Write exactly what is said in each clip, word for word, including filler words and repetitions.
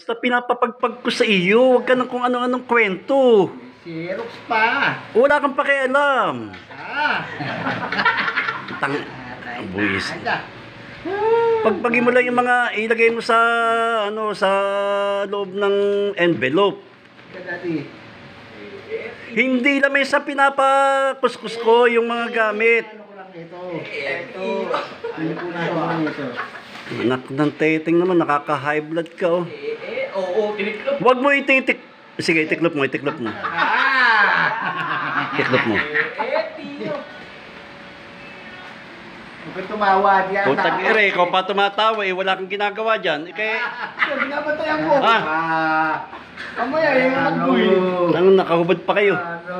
Basta pinapapagpag ko sa iyo, huwag ka ng kung ano-anong kwento. Xerox pa. Wala kang pakialam. Ah. Tang... Ang buwis. Anda. Pagpagin mo lang yung mga ilagay mo sa ano sa loob ng envelope. Dati. Hindi naman sa pinapakuskus ko yung mga gamit. Ano ko lang ito? Ito. Ano ko lang ito? Anak ng teteng naman, nakaka-high blood ka oh. Eh, oo, tiniklop. Huwag mo ititik. Sige, itiklop mo, itiklop mo. Ah! Itiklop mo. Eh, tiyo. Huwag kang tumawa diyan. Putang ere, ikaw pa tumatawa eh, wala kang ginagawa dyan. Eh, kaya, Ito, binabatayan mo. Ah. Ah. Kamaya, yung ano? nang nakahubad pa kayo. Ano?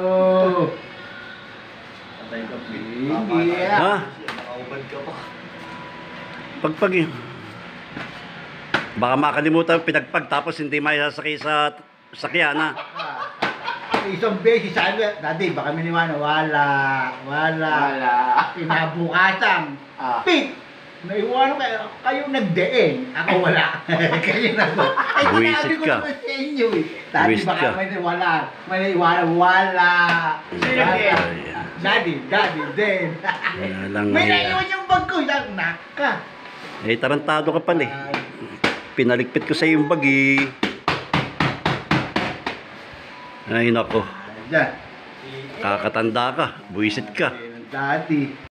Patay ka, Hindi. Ha? Nakaubad ka pa. Pagpag eh. Baka makalimutan pinagpag tapos hindi may sasakay sa sakyan ha. Ah. Isang beses sabi, dati baka miniwana, wala, wala. Wala. Kinabukasan. Ah. Pik! Naiwanan kayo, kayo nagdeeng. Ako wala. Kayo na to. Ay, Buwisit sinabi ko ka. naman sa inyo eh. Dati Buwisit baka ka. may wala. May naiwanan, wala. Sino Wala. yan? Daddy, daddy, then. Wala lang May eh. naiwan yung bag ko. Yan, naka. Eh, tarantado ka pala eh. Pinaligpit ko sa yung bag eh. Ay nako, Diyan. kakatanda ka, buwisit ka. Daddy.